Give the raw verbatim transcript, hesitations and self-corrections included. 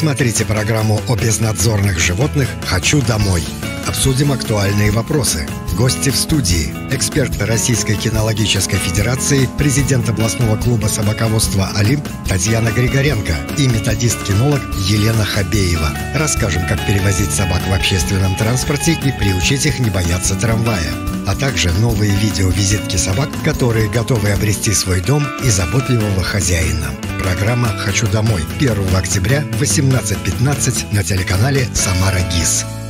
Смотрите программу о безнадзорных животных «Хочу домой». Обсудим актуальные вопросы. Гости в студии. Эксперт Российской кинологической федерации, президент областного клуба собаководства «Олимп» Татьяна Григоренко и методист-кинолог Елена Хабеева. Расскажем, как перевозить собак в общественном транспорте и приучить их не бояться трамвая. А также новые видео-визитки собак, которые готовы обрести свой дом и заботливого хозяина. Программа «Хочу домой» первого октября в восемнадцать пятнадцать на телеканале «Самара ГИС».